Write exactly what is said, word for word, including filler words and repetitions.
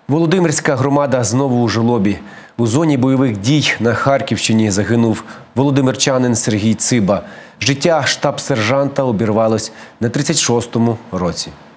Володимирська громада знову у жалобі. У зоні бойових дій на Харківщині загинув володимирчанин Сергій Циба. Життя штаб-сержанта обірвалось на тридцять шостому році.